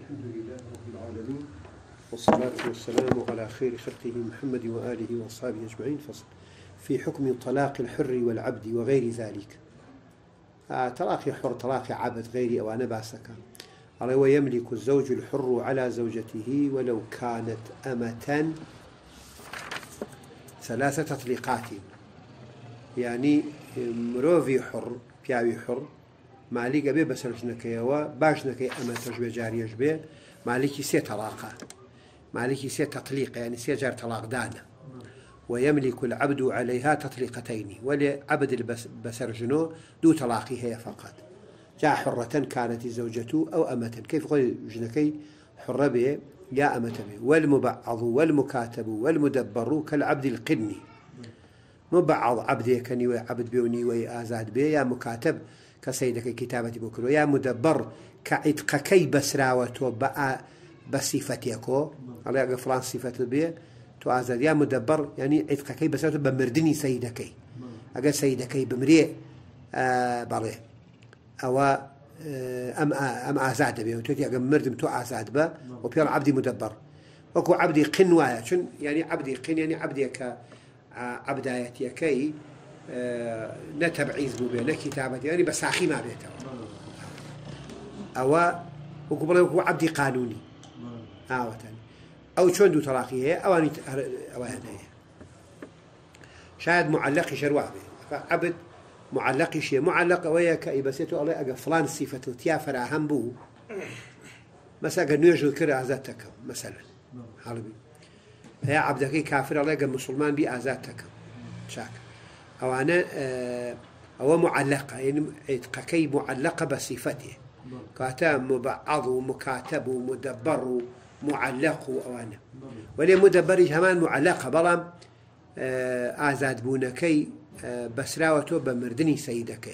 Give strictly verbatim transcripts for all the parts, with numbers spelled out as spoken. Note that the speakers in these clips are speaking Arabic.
الحمد لله رب العالمين، والصلاة والسلام على خير خلقه محمد وآله وأصحابه أجمعين. فصل في حكم طلاق الحر والعبد وغير ذلك. آه طلاق حر طلاق عبد غيري أو أنا باسك على ويملك الزوج الحر على زوجته ولو كانت أمة ثلاثة تطليقات، يعني مروفي حر بياوي حر مالك أبي بسرجنك يوا باشنك أما تجبي جاريش بي مالك سي طلاقة مالك سي تطليق، يعني سي جار طلاق دانا. ويملك العبد عليها تطليقتين، ولعبد البسرجنو دو طلاقي هي فقط. جاء حرة كانت زوجته أو أمة، كيف قول جنكي حرة به يا أمة به. والمبعض والمكاتب والمدبر كالعبد القني. مبعض عبد يكني وعبد بيوني وآزاد به، يا مكاتب كسيدك كتابة بكر، يا مدبر كعتقكي بسراوته بقى بصفتيكو على غفلان صفة به تو آزاد. يا مدبر يعني عتقكي بسراوته بمردني سيدكي، أجا سيدكي بمريه آه بالي أو آه أم آه أم آزاد به وتوتي أجا مردم تو آزاد به وبيال عبدي مدبر. وكو عبدي قنوايا شن يعني عبدي قن يعني عبدي ك عبدايتي كي آه نتبعيز بوبي نكتابتي يعني بساخي ما بيته أو وقبل هو عبدي قانوني أو تاني أو شون دو طلاقية أو أني أو هدايا شاهد معلق شروع به عبد معلق شيء معلق وياك يبسيته الله أجا فلان صفته تيافر أهم بو مثلا قد نيجي كره أزاتك مثلا حالبي هي عبدك كافر الله أجا مسلمان بي أزاتك شاك أو أنا أو معلقة يعني كي معلقة بصفته كاتا مبعض ومكاتب ومدبر معلق أو أنا ولي مدبر كمان معلقة بلام آزاد بونكي بسراوته بمردني سيدك.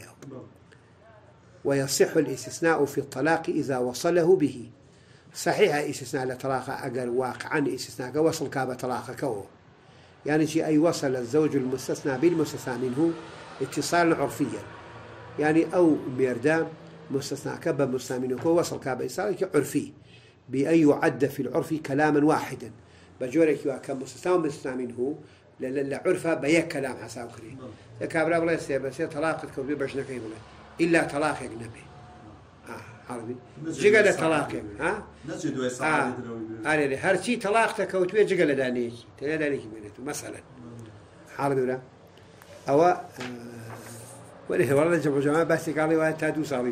ويصح الاستثناء في الطلاق إذا وصله به. صحيح استثناء لطلاق أجر واقعا استثناء وصل كاب طلاق كو، يعني شيء أي وصل الزوج المستثنى بالمستثنى منه اتصالا عرفيا، يعني أو ميردام مستثنى كاب مستثنى منه كو وصل كاب إتصال عرفي بأن يعد في العرف كلاما واحدا بجورك وكم مستثنى ومستثنى منه لعرفه بيك كلام حساوكري كابرا بلا يصير بس طلاق كوبي باش نكاي بلا إلا طلاق أجنبي آه عربي جيجا طلاق ها نجد ويسعى على هر شيء طلاق تكوتوي جيجا دانيش تلا دانيش بينته مثلا عربي ولا أو آه ولا والله جمع جماعة بس قالوا وين تادو صاري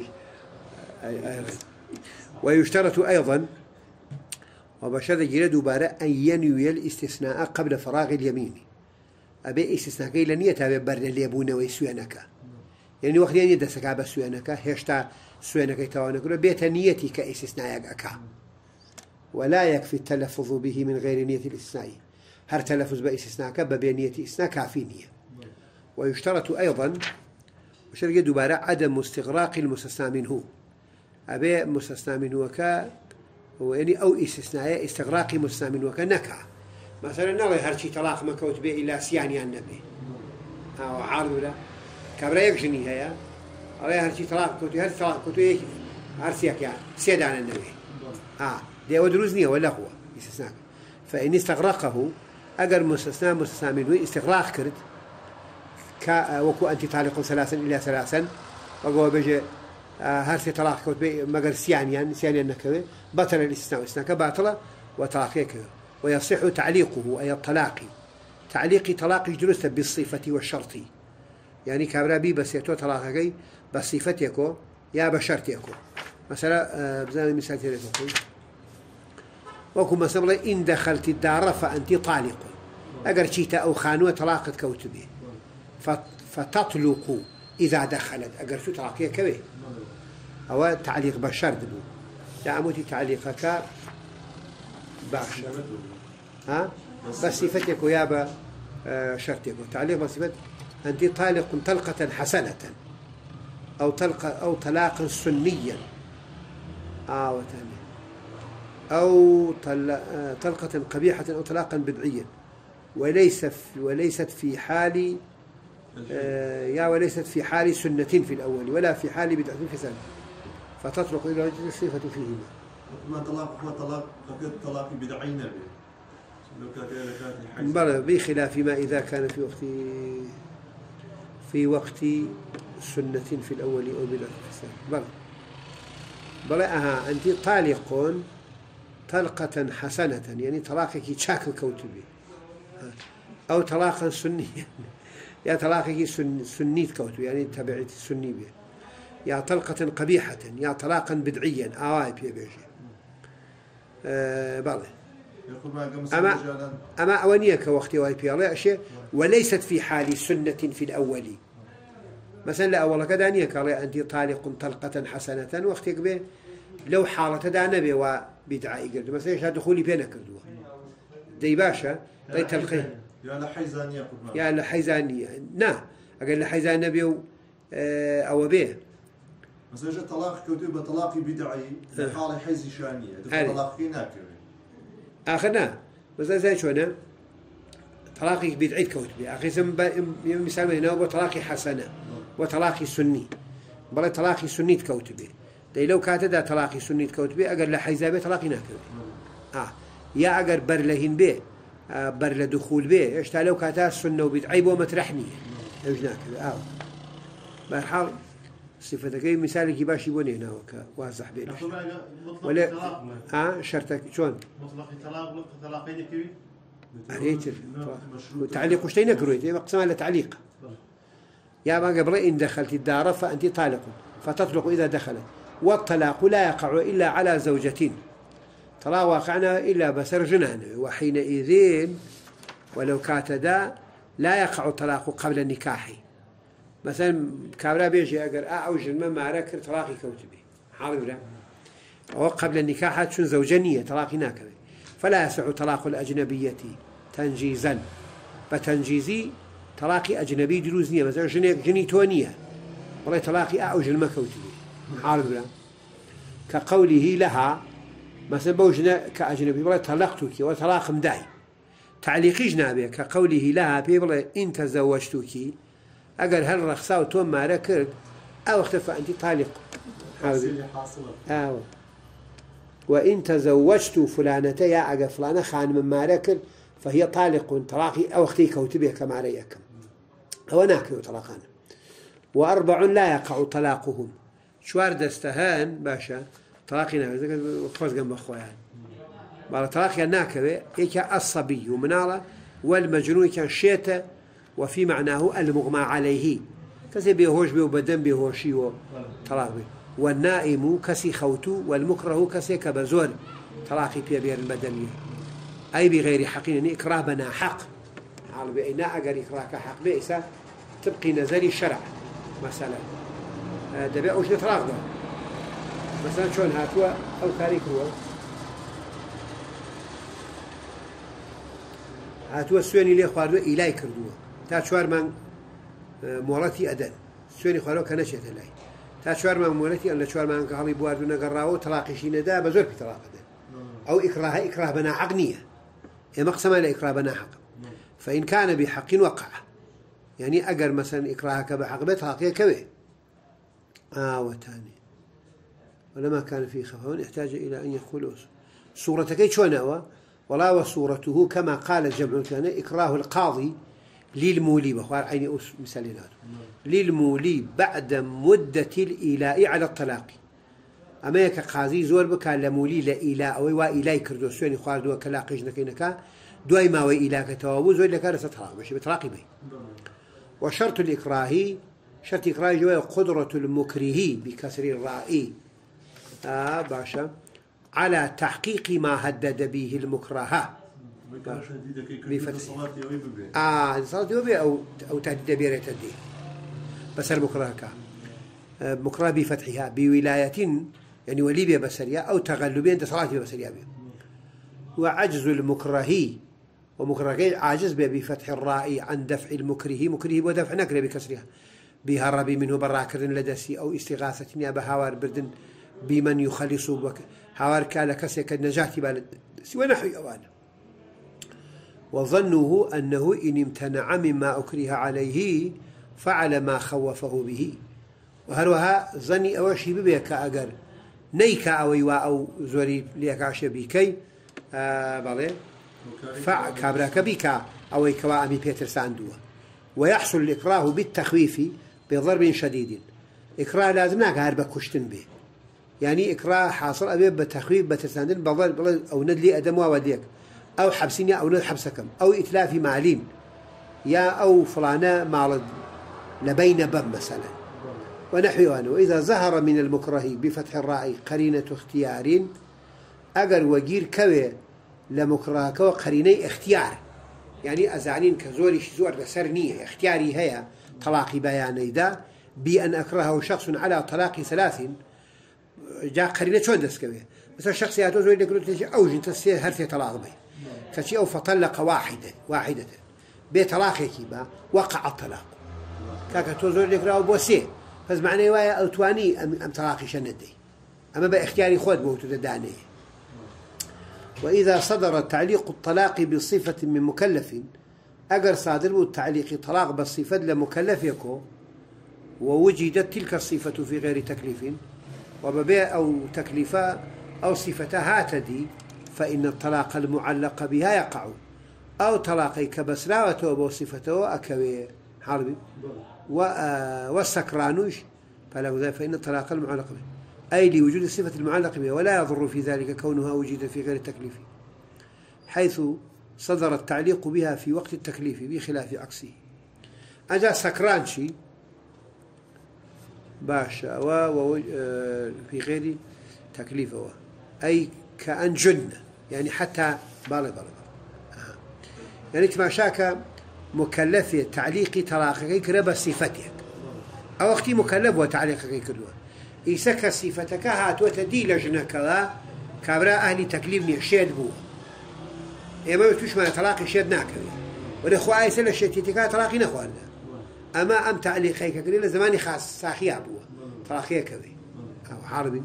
ويشترط أيضا وبشرط جلد بارا أن ينوي الاستثناء قبل فراغ اليمين. أبي استثناء كي لن يتابع برد اللي يبونه ويسوينك، يعني وقت يعني دسك عبا سوينك هشتا سوينك يتوانك بيت نيتي كاستثناء أكا، ولا يكفي التلفظ به من غير نية الاستثناء. هر تلفظ باستثناء كبب نية استثناء كافي نية. ويشترط أيضا وشرط جلد بارا عدم استغراق المستثنى منه. أبي مستثنى منه كا يعني أو استثناء استغراقي مستثنى منه كنكا، مثلا نالي هرشي طلاق ما كوت به إلا سياني النبي أو عارض ولا كبرا يكشني هيا على هرشي طلاق كوت هرشي طلاق كوت إيه هرشيك يعني سيد عن النبي آه دي ودروزني ولا هو استثناء. فإن استغرقه أجر مستثنى مستثنى منه استغراق كرد كا وكو أنت طالق ثلاثا إلى ثلاثا وقوا بيجي هرسي طلاق كوت بي مجر سيانيا سيانيا النكوي بطل الاستثناء والاستثناء كباطلة وطلاقيك. ويصح تعليقه أي الطلاق تعليق طلاق جلسة بالصفة والشرط، يعني كابرابي بس يتو طلاقك بصفتك يا بشرطك. مثلا بزان مثال تقول وكم مثلا إن دخلت الدار فأنت طالق، أجر شيتا أو خانوة طلاقة كوتبي فتطلق إذا دخلت أجر شو طلاقية كوي أو تعليق بشرط بو دعمتي تعليقك باشا ها بصفتك ويابا آه شرطك وتعليق بصفت أنت طالق طلقة حسنة أو طلقة أو طلاقا سنيا أو ثاني أو طلقة قبيحة أو طلاقا بدعيا وليس في وليست في حال آه يا وليست في حال سنة في الأول ولا في حال بدعة في ثاني فتطلق إلى الصفة فيهما ما طلاق هو طلاق فقط طلاق بدعي نبي لو كانت كانت الحج بلى بخلاف ما إذا كان في وقت في وقت سنة في الأول أو بدعة في الثاني. بلى بلى أها أنت طالق طلقة حسنة يعني طلاقك شاكل كوتبي أو طلاقا سنيا يا طلاقك سن سنيت كوتبي يعني تبعت السني به يا طلقة قبيحة يا طلاقا بدعيا آواي بيه بيجي أه بلى أما أما أونية كوقت واي بي الله أشياء وليست في حال سنة في الأول مثلا لا أولا كدانية كالله أنت طالق طلقة حسنة وقتك به لو حالة دانا به وبدعاء قرد مثلا يشهد دخولي بينك كردوه دي باشا دي تلقي يا لحيزانية يا لحيزانية نا أقول لحيزانية به أو به مثلا جاء طلاق كتب طلاقي بدعي حالة حيزي شانية طلاقي ناكر آخرنا مثلا زي شونا طلاقي بدعي كوتبي أخي سم مثال هنا هو طلاقي حسنة وطلاقي سني بلا طلاقي سني كوتبي ده لو كانت ده طلاقي سني كوتبي أجر لحيزابي طلاقي ناكبي آه يا أجر برلهين به آه برل دخول به إيش لو كانت السنة وبدعي بو مترحني إيش ناكبي آه بحال صفة كي مثال كي باش يبوني هنا وك واضح بينه ولا آه شرطك شلون مطلق طلاق مطلق طلاقين كبير عليك وتعليق وش تينكرويت مقسم على تعليق يا ما قبل إن دخلت الدار فأنت طالق فتطلق إذا دخلت والطلاق لا يقع إلا على زوجتين طلاق واقعنا إلا بسر جنان وحينئذ ولو كاتدا لا يقع الطلاق قبل النكاح مثلا كابرا بيجي أجر أعوج المما ركر طلاقي كوتبي حاضر لا أو قبل النكاح تشون زوجانية طلاقي ناكبي فلا يسع طلاق الأجنبية تنجيزا بتنجيزي طلاقي أجنبي دروزنية مثلا جني جنيتونية والله طلاقي أعوج المكوتبي حاضر لا كقوله لها مثلا بوجنا كأجنبي والله طلقتك وطلاق مداي تعليقي جنابه كقوله لها بي والله إن تزوجتك أجر هل رخصة وتوم ما ركرت أو اختفى أنت طالق حاضر آه. وإن تزوجت فلانة يا أجر فلانة خان من ما ركر فهي طالق طلاقي أو اختي كوتبه كما رأيكم هو ناكل طلاقان وأربع لا يقع طلاقهم شوار دستهان باشا طلاقنا خوش جنب أخويا بعد طلاق ناكل إيك الصبي ومناله والمجنون كان شيته وفي معناه المغمى عليه كسي بيهوش بيه وبدن بيهوشي وطلاق بيه والنائم كسي خوتو والمكره كسي كبزور طلاقي بيه بير المدنية أي بغير حقين يعني إكراه بنا حق حال بأينا أقر إكراه كحق بئسا تبقي نزل الشرع مثلا دبي أوش نطلاق ده مثلا شون هاتوا أو تاريخ هو هاتوا السويني لي خواردوا إلهي كردوه تا شوار من مولتي أدن سويني خواردوا كنشيت إلهي تا شوار من مولتي أن شوار من كهالي بواردونا قراو طلاقي ندا بزور في طلاق أدن أو إكراه إكراه بنا عقنية مقسمة لإكراه بنا حق فإن كان بحق وقع يعني أجر مثلا إكراهك بحق بطلاقية كبير آه وتاني ولما كان فيه خفاء يحتاج إلى أن يقول صورتك شون هو ولا وصورته كما قال الجمع كان إكراه القاضي للمولي بخوار عيني مثالين للمولي بعد مدة الإيلاء على الطلاق أما يك قاضي زور بك لمولي لإيلاء أو وإيلاء كردو سوني خوار دو كلاقي جنكينك دوي ما وإيلاء كتوابو زور لك رأس طلاق ماشي بطلاقي به وشرط الإكراه شرط إكراه جوا قدرة المكره بكسر الراء آه باشا على تحقيق ما هدد به المكره بفتح آه صلاة يوبي أو أو تهديد بيرة الدين بس المكره كا مكره بفتحها بولاية يعني وليبيا بسرية أو تغلبين تصلاة بسرية بي. وعجز المكره ومكره عاجز بفتح الراء عن دفع المكره مكره ودفع نكره بكسرها بهرب منه براكر لدسي أو استغاثة يا بهوار بردن بمن يخلص بك هوار كالا كسك النجاة بالد سوى نحو أوانه وظنه أنه إن امتنع مما أكره عليه فعل ما خوفه به وهروها ظني أوشي ببيك أجر نيكا أو يوا أو زوري ليكاش بيكي آه بالي فع كابراك بيكا أو يكوا أمي بيتر ساندوا ويحصل الإكراه بالتخويف بضرب شديد. إكراه لازم ناقهر بكشتن به، يعني إكراه حاصل أبي بتخويف بترساندن بضرب أو ندلي أدم ووديك أو حبسني أو ند حبسكم أو إتلاف مالين يا أو فلانة مال لبين بب مثلا ونحوها. وإذا ظهر من المكره بفتح الراء قرينة اختيار أجر وجير كوي لمكرهك وقريني اختيار، يعني أزعنين كزوري شزور لسرنية اختياري هي طلاق بياني دا بأن أكرهه شخص على طلاق ثلاث جاء قرينة شون دسكوي مثلا شخص ياتو زوري لك تجي أوج انت سي هرثي طلاق بي كشي أو فطلق واحدة واحدة بطلاق كيبا وقع الطلاق كاكا توزور لك راو بوسي فز معنى وايا أو تواني أم, أم طلاقي شندي أما باختياري خود بوتو داني. وإذا صدر تعليق الطلاق بصفة من مكلف أجر صادر التعليق طلاق بالصفة لمكلف يكو ووجدت تلك الصفة في غير تكليف وببيع أو تكليفا أو صفتها هاتدي فإن الطلاق المعلق بها يقع أو طلاقي كبسراوته وصفته أكوي حربي والسكرانوش فله ذلك فإن الطلاق المعلق به أي لوجود الصفة المعلقة بها ولا يضر في ذلك كونها وجدت في غير التكليف حيث صدر التعليق بها في وقت التكليف بخلاف عكسه. أجا سكران شيء باشا وفي غير تكليف هو أي كأن جن يعني حتى بالي بالي يعني تماشاك مكلفة تعليقي طلاقك كرب صفتك أو وقتي مكلف وتعليقك كربه يسكر صفتك هات وتدي لجنك لا كابرا أهلي تكليفني شيد بو إما بتوش ما طلاق شيد ناكوي ولا خواي سلا شتيتك طلاقي نخوالنا أما أم تعليقك كريلا زماني خاص ساخي أبوه طلاقي كوي أو حاربي.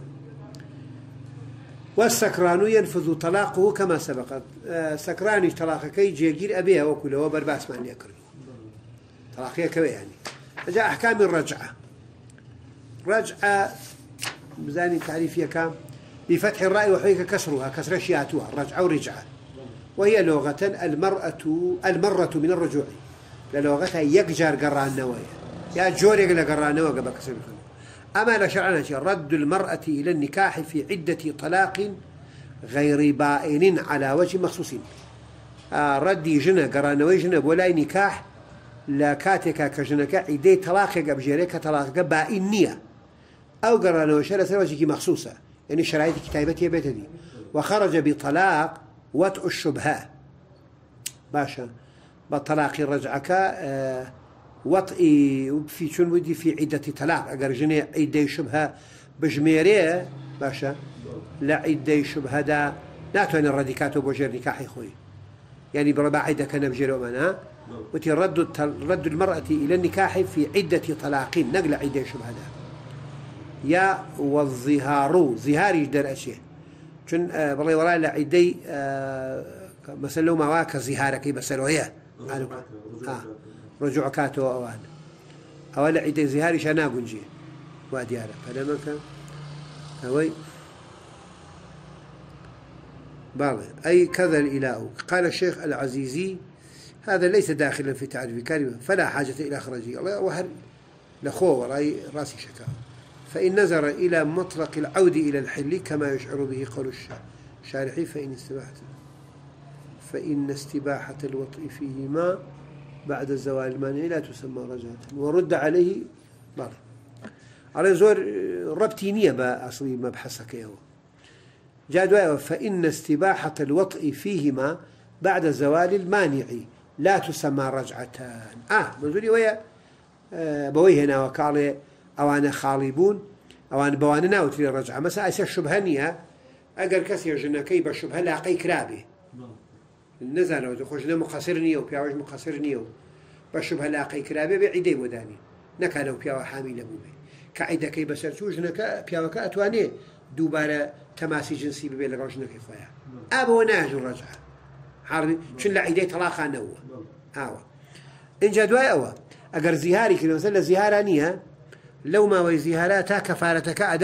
والسكران ينفذ طلاقه كما سبقت سكراني طلاقك يجير أبيها وكله وبرباس معني أكرمه طلاقي كوي يعني. جاء أحكام الرجعة رجعة بزاني تعريفية كام بفتح الراء وحيك كسرها كسر شياتها الرجعة ورجعة وهي لغة المرأة المرة من الرجوع للغتها يقجر قران نوايا يا جور يقل قران نوايا قبل كسر أما لشرعنا رد المرأة إلى النكاح في عدة طلاق غير بائن على وجه مخصوص آه ردي جنة قران نوايا جنة ولا نكاح لا كاتك كجنك عدة طلاق قبجيرك طلاق بائنية أو قرانه وشرع سوى مخصوصة يعني شرائط كتابتي بيتدي وخرج بطلاق وطء الشبهة باشا بطلاق رجعك آه وطء في شنو ودي في عدة طلاق أجر جني عدة شبهة بجميرية باشا لا عدة شبهة دا ناتوان الراديكات بوجر نكاحي خوي يعني بربع عدة كان بجيرو منا وتي رد رد المرأة إلى النكاح في عدة طلاق نقل عدة شبهة دا يا والظهار ظهار يقدر أشياء شن آه بالله وراء لعدي آه مثلا ما واك ظهارك بسلوا هي آه رجوعكاتو أوان أولا عدي ظهاري شنا قنجي واديارة فلما كان هوي بالله أي كذا الإله. قال الشيخ العزيزي هذا ليس داخلا في تعريف كلمة فلا حاجة إلى خرجه الله وهر لخو وراي راسي شكاوى فإن نظر إلى مطلق العود إلى الحل كما يشعر به قول الشارح فإن استباحة فإن استباحة الوطء فيهما بعد الزوال المانع لا تسمى رجعة ورد عليه بعض على زور ربطينية بأصلي مبحثك يا جاء فإن استباحة الوطء فيهما بعد زوال المانع لا تسمى رجعتان آه منزولي ويا آه بوي هنا وكالي أوان خالبون أوان بوان ناوتري الرجعة مثلا أيسا الشبهانية أقل كثير جنكي بالشبهة لاقي كرابي النزل ودخوشنا مقصرني وبيعوش مقصرني بالشبهة لاقي كرابي بعيدي وداني نكالو بيعو حامي لبوبي كعيدة كي بسرتو جنكا بيعو كأتواني دوبارة تماسي جنسي ببيل لغوشنكي خويا أبو ناج الرجعة حاربي شن لعيدي طلاقا نوه آوه إن جدواي أوه أقر زيهاري كده مثلا زيهارانية لو ما وي زيهاراتا كفارتك أدا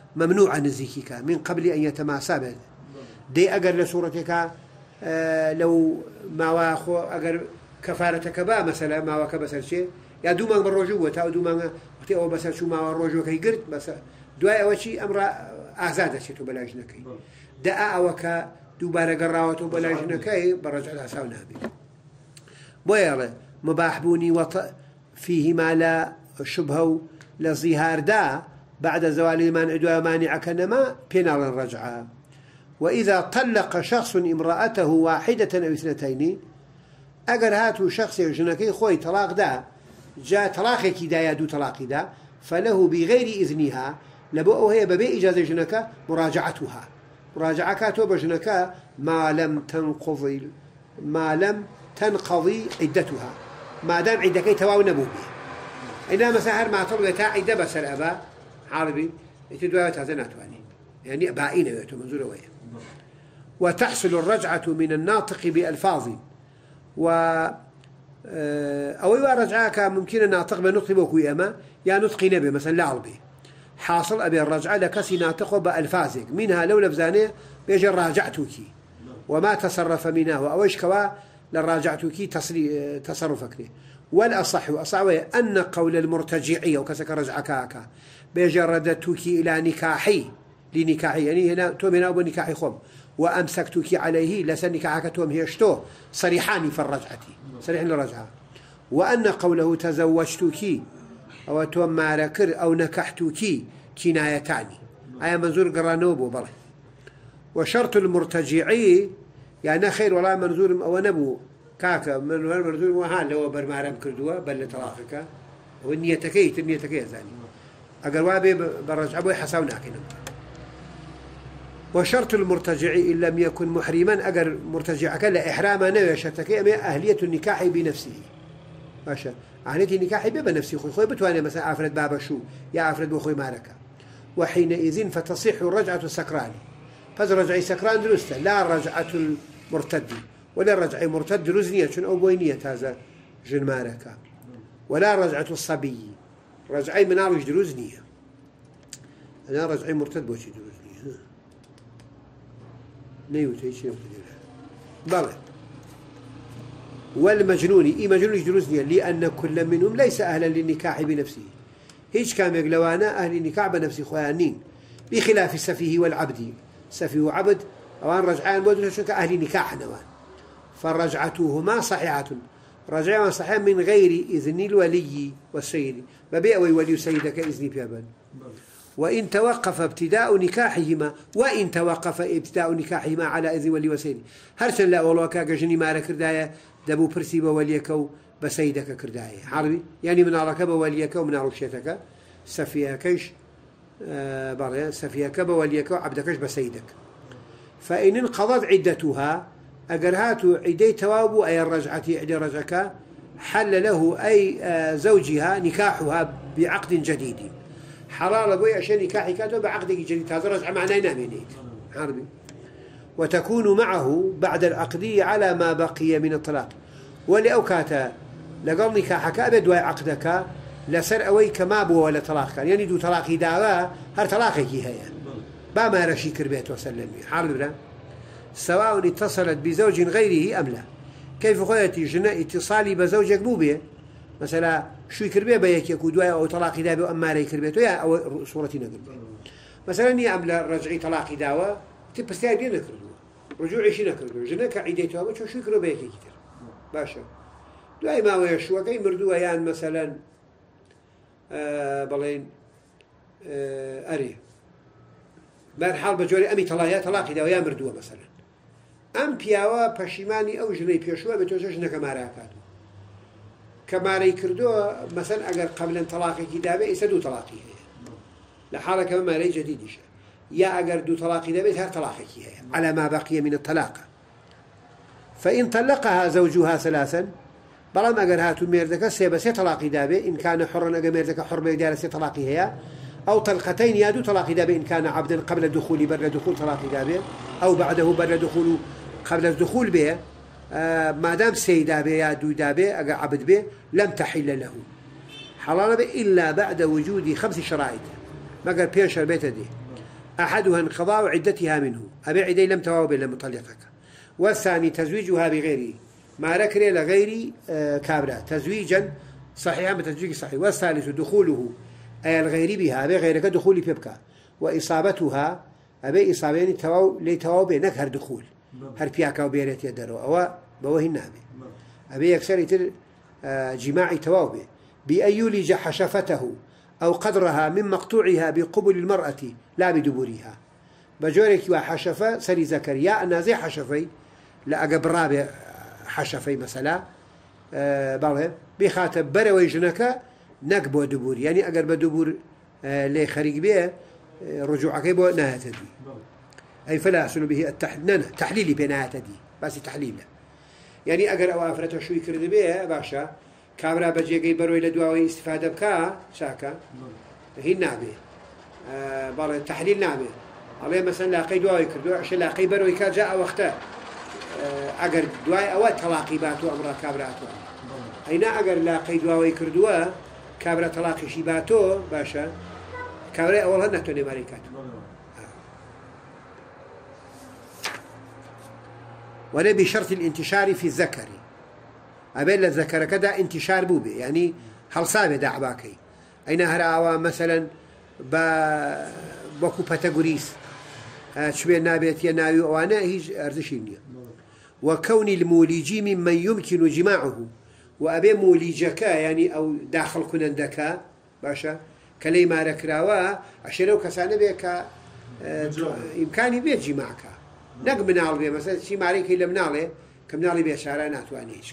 ممنوع نزيكك من قبل أن يتماسى به دي أجر لصورتك آه لو ما واخو أجر كفارتك با مثلا ما واك بس شيء يا دوما بالرجوع وتأو دوما وقت أو بس شو ما الرجوع كي قرت بس دواء أول شيء أمر أعزاد شيء تبلاجنكي داء أوك دوباره قراوته بلاجنكي برجع لها سونا بي بويره مباح بوني وط فيه ما لا شبهه لظهار دا بعد زوال المانع دواء مانع كنما بينال الرجعة. وإذا طلق شخص امرأته واحدة أو اثنتين أجر هاتو شخص يجنكي خوي طلاق دا جاء طلاقك دا يدو طلاق دا فله بغير إذنها لبؤه هي ببي إجازة جنكا مراجعتها مراجعة كاتو بجنكا ما لم تنقضي ما لم تنقضي عدتها ما دام عدكي تواو نبوه إنما مساهر ما طلبتا عدة بس الأباء عربي يتدوى تازناتواني يعني بائين يأتوا منزول ويا وتحصل الرجعة من الناطق بألفاظ و أو رجعك ممكن الناطق بنطق بوكوي أما يا نطقي نبي مثلا لا عربي حاصل أبي الرجعة لكسي ناطق بألفاظك منها لو لفزانه بيجي راجعتك وما تصرف منها وأوش كوا لراجعتك تصرفك والأصح أصعوه أن قول المرتجعية وكسك رجعك بيجي ردتك إلى نكاحي لنكاحي يعني هنا توم هنا أبو نكاحي خم وأمسكتك عليه لسن نكاحك توم هيشتو صريحان في الرجعة صريح للرجعة. وأن قوله تزوجتك أو توم ماركر أو نكحتك كنايتان أي منظور قرانوبو بله. وشرط المرتجعي يعني خير ولا منظور أو نبو كاكا من منظور وهان لو برمارم كردوا بل طلاقك والنية تكيت النية تكيت ثاني أقربابي برجع أبوي حساونا كنا. وشرط المرتجع إن لم يكن محرما أجر مرتجعك لا إحراما نوي شتكي أهلية النكاح بنفسه ماشا أهلية النكاح بنفسه خوي خوي بتواني مثلا عفرت بابا شو يا عفرت بخوي مالك وحينئذ فتصح الرجعة السكران فالرجعة سكران درسته لا رجعة المرتد ولا رجعة مرتد رزنية أو بوينية هذا جن مالك ولا رجعة الصبي رجعي منارج دروزنية أنا رجعي مرتد بوشي دروزنية نيوتي شيء بلى. والمجنون إي مجنون دروزنية لأن كل منهم ليس أهلا للنكاح بنفسه هيش كان يقلوانا أهل النكاح بنفسه خوانين بخلاف السفيه والعبد سفيه وعبد أوان رجعان بودن شنك أهل نكاح نوان فالرجعتهما صحيحة رجعان صحيح من غير إذن الولي والسيد ببيع ولي سيدك إذن بيابان. وإن توقف ابتداء نكاحهما وإن توقف ابتداء نكاحهما على إذن ولي وسيد هرشن لا والله كاجني ما كردايا دبو برسي بوليكو بسيدك كردايا عربي يعني من ركب وليك ومن رشيتك سفياكش آه باريا سفياك بوليك وعبدكش بسيدك. فإن انقضت عدتها أجرهات عدي تواب أي الرجعة عدي رجعك حل له أي آه زوجها نكاحها بعقد جديد حلال أبوي عشان نكاحي كاتو بعقد جديد هذا رجع معناه نامينيت عربي. وتكون معه بعد العقد على ما بقي من الطلاق ولأوكاتا لقل نكاحك أبد وعقدك لسر أويك ما بو ولا طلاق كان يعني دو طلاقي دعوة هر طلاقك هي با ما رشي كربيت وسلمي حرب بلا سواء اتصلت بزوج غيره أم لا. كيف خويتي جنا اتصالي بزوجك مو بيه مثلا شو يكربيه بيك يكو دواء أو طلاقي دعوة أو أما ري كربيته يا أو صورتي نقل مثلا يا أم لا رجعي طلاقي دعوة تبستيها بيه نكردو رجوعي شي نكردو جنا كعيديتها وشو شو يكربيه بيك كتير باشا دواء ما ويشوا كي مردوها يعني مثلا آه بلين آه أري بارحال بجوري أمي طلاقي طلاقي دا ويا مردوها مثلا أم بياوا بشيماني أو جني بيشوا بتوجه جنا كماراكاتو كماري كردوها مثلا أجر قبل طلاقي كدابة يسدو طلاقي هي لحالة كمان ماري جديد شيء يا أجر دو طلاقي دابة هر طلاقي هي على ما بقي من الطلاق. فإن طلقها زوجها ثلاثا بلام أجر هاتو ميردك سيبس طلاقي دابة إن كان حرا أجر ميردك حر بيدار سي طلاقي هي أو طلقتين يادو طلاقي دابة إن كان عبدا قبل الدخول بر دخول طلاقي دابة أو بعده بر دخول قبل الدخول به آه ما دام سي دابة يادو دابة أجر عبد به لم تحل له حلال به إلا بعد وجود خمس شرائط ما قال بيش البيت دي أحدها انقضاء عدتها منه أبي عدي لم تواب إلا مطلقك، والثاني تزويجها بغيره ما ركري لغير كابرا تزويجا صحيحا بتزويج صحيح، والثالث دخوله أي الغير بها أبي غيرك دخول بيبكى، وإصابتها أبي إصابين تواو لتواب نكهر دخول هر بياكا وبيريت يدرو أو بوه النابي أبي يكسر يتر جماعي توابه بأن يولج حشفته أو قدرها من مقطوعها بقبل المرأة لا بدبورها بجورك وحشفة سري زكريا أنا زي حشفي لا أقبرابي حشفي مثلا أه بالله بخاتب بروي جنكا نقبو دبور يعني أقرب دبور أه لي خريق به رجوعك يبو نهاية دي أي فلا يحصل به التحليل تحليلي بنهاية دي بس تحليل يعني أقر أوافرته شو يكرد به باشا كاميرا بجيجي بروي لدواوي استفادة بكا شاكا هي النعبة أه بالله تحليل نعبة عليه مثلا لاقي دواوي كردو عشان لاقي بروي كا جاء وقته أقر دواي أو تلاقي باتو أمر كاميراتو أين أقر لاقي دواوي كردوا كاميرا تلاقي شي باتو باشا كاميرا أول هنا توني ماريكات ولا بشرط الانتشار في الذكر أبين الذكر كذا انتشار بوبي يعني هل صابه دعباكي أين هرأوا مثلا ب بكو باتاغوريس شوية نابت يناوي وأنا هيج أرزشينيا وكون الموليج ممن يمكن جماعه وأبي موليجك يعني أو داخل كنندك باشا كلمة ركراوا عشان لو كسانة بيك اه إمكاني بيت جماعك نقم نال بيه مثلا شيء معريك إلا مناله كم نالي بيه شارعنات وأنيش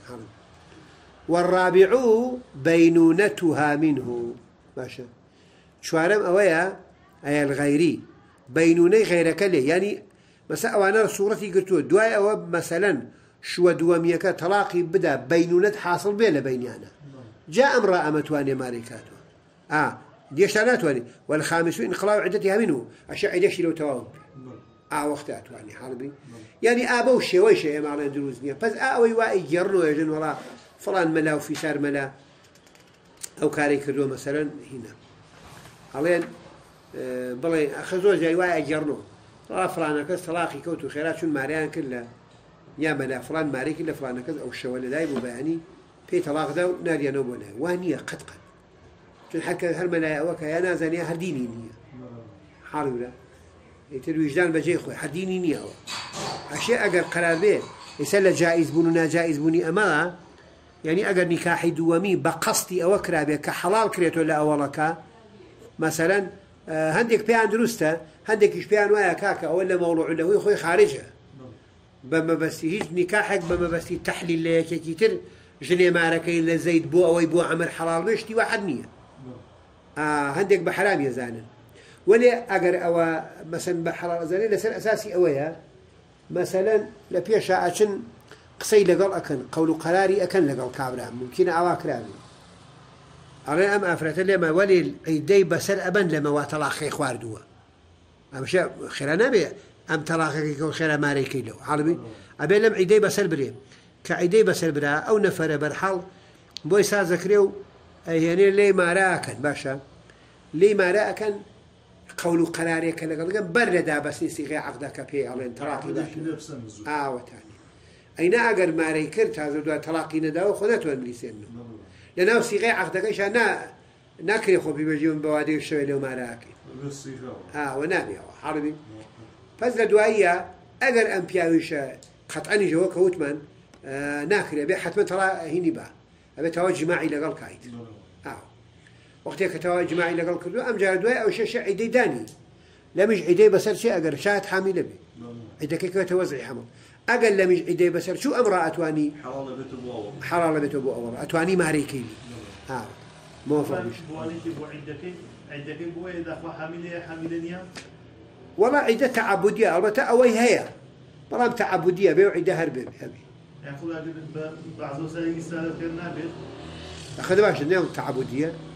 والرابع بينونتها منه باشا شوارم أويا أي الغيري بينوني غيرك ليه يعني مثلا أوانا صورتي قلتوا دواء أو مثلا شو دواميك تلاقي بدأ بينونة حاصل بيه لبينيانا جاء امرأة متواني ماريكاته آه ديش لا تواني والخامس انقلاع عدتها منه عشان عدش لو تواب آه وقتها تواني حربي يعني آبو شيء ويشيء ما على دروزنيا بس آوي واي يرنو يجن ولا فلان ملا وفي سار ملا أو كاري كردو مثلا هنا علين آه بلي أخذوا جاي واي يجرنو طلع فلان كذا طلاقي كوتو خيرات شو ماريان كله يا ملا فلان ماري كله فلان كذا أو الشوال دايم وبيعني في طلاق ذا ناري نوبنا وهنية قد قد شو حكى هالملا وكا يا نازنيا هديني نية حارب لا يتلويجدان بجي خوي هديني نية أشياء أجر قرار به يسأل جائز بنونا جائز بني أملا يعني أجر نكاحي دوامي بقصتي أو كرابي كحلال كريتو لا أولك مثلا هندك بيان درسته هندك إيش بيان ويا كاكا ولا موضوع له خوي خارجها بما بس هيج نكاحك بما بس تحليل لك كتير جني مارك إلا زيد بو أو يبو عمل حلال مشتي واحد نية آه هندك بحرام يا زانن ولا أجر أو مثلا بحلال زانن لسر أساسي أويا مثلا لبيشا عشان قصي لقال أكن قول قراري أكن لقال كابرا ممكن أواك رامي على أم أفرت لما ولي العيدي بسر أبن لما واتلاقي خواردوا أمشي خيرنا بي أم تلاقي كون خير ماريكي له عربي أبي لم عيدي بسر بري كعيدي بسر برا أو نفر برحال بوي سازكريو يعني لي ما راكن باشا لي ما راكن قول قراري كان قال بردا بس يصيغ عقدك في على تلاقي آه وتاني أين أجر ماريكرت هذا دوا تلاقي نداو وخذته إنجليزينه لأنه صيغة عقدك إيش أنا نكره خو بيجيون بوادي الشوي لو ما راكي آه ونامي حربي فزل دوايا أجر أمبياويش قطعا جوا كوتمان آه ناكره أبي حتما ترى هني با أبي تواجه جماعي لقال كايد آه وقتها كتواجه جماعي لقال كردو أم جاء دوايا أو شيء شيء عدي داني لا مش عدي بسر شيء أجر شاهد حامل بي عدي كيف توزع حمل أقل لمش عدي بسر شو أمر أتواني حلال بيت أبو أول حلال بيت أبو أول أتواني ماريكيني آه موافق مش بوانيك بو عدك عدك بو إذا فا حاملة حاملنيا والله عدة تعبدية البته أوي هي برام تعبدية بيو عدة هربي أبي يأخذ بعض وسائل السالة كنا بيت أخذ باش اليوم تعبدية